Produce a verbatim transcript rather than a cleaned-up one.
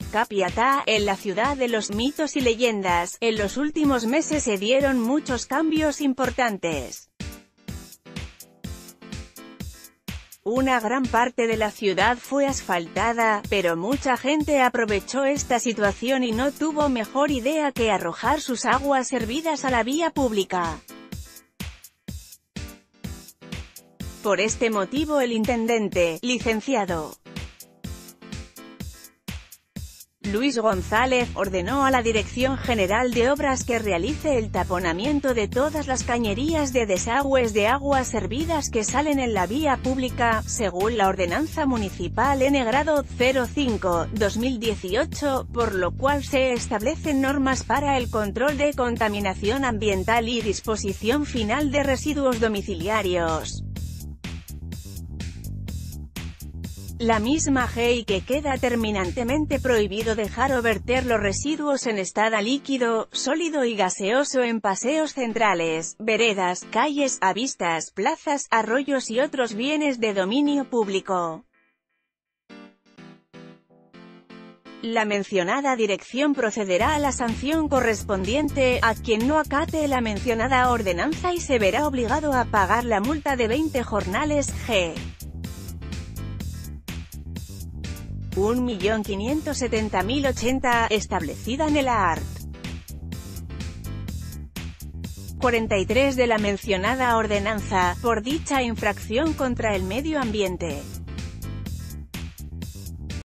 Capiatá, en la ciudad de los mitos y leyendas. En los últimos meses se dieron muchos cambios importantes. Una gran parte de la ciudad fue asfaltada, pero mucha gente aprovechó esta situación y no tuvo mejor idea que arrojar sus aguas hervidas a la vía pública. Por este motivo el intendente, licenciado Luis González, ordenó a la Dirección General de Obras que realice el taponamiento de todas las cañerías de desagües de aguas servidas que salen en la vía pública, según la Ordenanza Municipal N grado cero cinco, dos mil dieciocho, por lo cual se establecen normas para el control de contaminación ambiental y disposición final de residuos domiciliarios. La misma ley que queda terminantemente prohibido dejar o verter los residuos en estado líquido, sólido y gaseoso en paseos centrales, veredas, calles, avistas, plazas, arroyos y otros bienes de dominio público. La mencionada dirección procederá a la sanción correspondiente a quien no acate la mencionada ordenanza y se verá obligado a pagar la multa de veinte jornales G. un millón quinientos setenta mil ochenta, establecida en el art. cuarenta y tres de la mencionada ordenanza, por dicha infracción contra el medio ambiente.